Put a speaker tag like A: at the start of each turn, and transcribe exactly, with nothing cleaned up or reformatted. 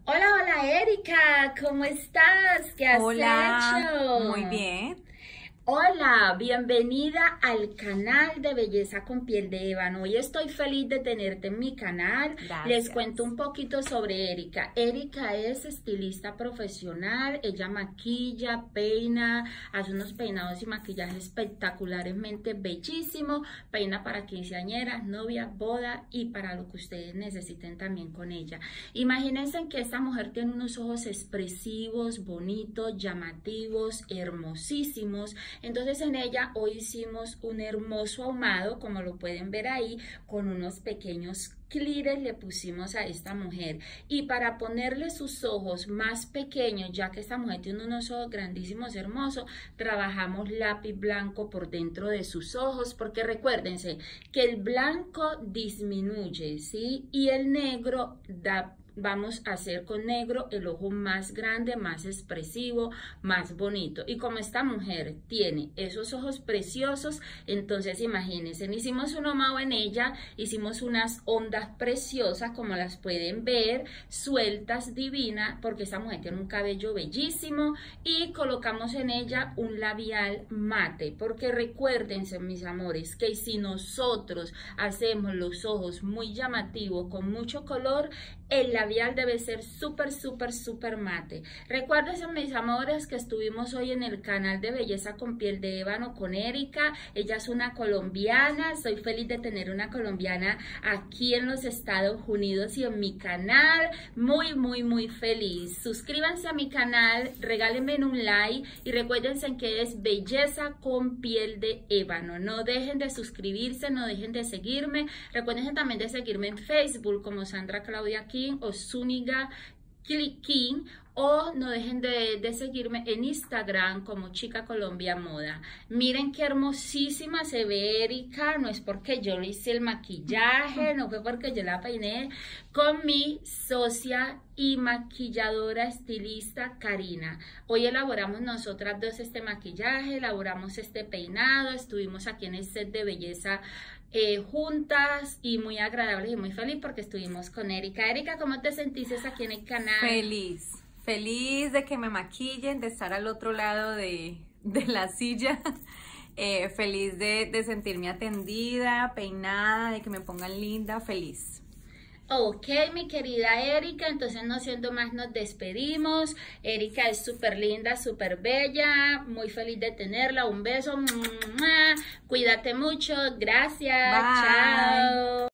A: Hola, hola Erika, ¿cómo estás? ¿Qué has
B: Hola,
A: hecho?
B: muy bien.
A: Hola, bienvenida al canal de Belleza con Piel de Ébano. Hoy estoy feliz de tenerte en mi canal. Les cuento
B: Gracias.
A: un poquito sobre Erika. Erika es estilista profesional, ella maquilla, peina, hace unos peinados y maquillaje espectacularmente bellísimo. Peina para quinceañeras, novia, boda y para lo que ustedes necesiten también con ella. Imagínense que esta mujer tiene unos ojos expresivos, bonitos, llamativos, hermosísimos. Entonces en ella hoy hicimos un hermoso ahumado, como lo pueden ver ahí, con unos pequeños clires le pusimos a esta mujer. Y para ponerle sus ojos más pequeños, ya que esta mujer tiene unos ojos grandísimos, hermosos, trabajamos lápiz blanco por dentro de sus ojos, porque recuérdense que el blanco disminuye, ¿sí? Y el negro da... Vamos a hacer con negro el ojo más grande, más expresivo, más bonito. Y como esta mujer tiene esos ojos preciosos, entonces imagínense, hicimos un ahumado en ella, hicimos unas ondas preciosas, como las pueden ver, sueltas, divinas, porque esta mujer tiene un cabello bellísimo, y colocamos en ella un labial mate, porque recuérdense, mis amores, que si nosotros hacemos los ojos muy llamativos, con mucho color, el labial debe ser súper, súper, súper mate. Recuérdense, mis amores, que estuvimos hoy en el canal de Belleza con Piel de Ébano con Erika. Ella es una colombiana. Soy feliz de tener una colombiana aquí en los Estados Unidos y en mi canal. Muy, muy, muy feliz. Suscríbanse a mi canal, regálenme un like y recuérdense que es Belleza con Piel de Ébano. No dejen de suscribirse, no dejen de seguirme. Recuérdense también de seguirme en Facebook como Sandra Claudia King o Zúñiga King, o no dejen de, de seguirme en Instagram como Chica Colombia Moda. Miren qué hermosísima se ve Erika, no es porque yo le hice el maquillaje, no fue porque yo la peiné, con mi socia y maquilladora estilista Karina. Hoy elaboramos nosotras dos este maquillaje, elaboramos este peinado, estuvimos aquí en el set de belleza Eh, juntas y muy agradables y muy feliz porque estuvimos con Erika. Erika, ¿cómo te sentiste aquí en el canal?
B: Feliz, feliz de que me maquillen, de estar al otro lado de, de la silla. Eh, feliz de, de sentirme atendida, peinada, de que me pongan linda, feliz.
A: Ok, mi querida Erika, entonces no siendo más nos despedimos. Erika es súper linda, súper bella, muy feliz de tenerla. Un beso, cuídate mucho, gracias,
B: Bye.
A: chao.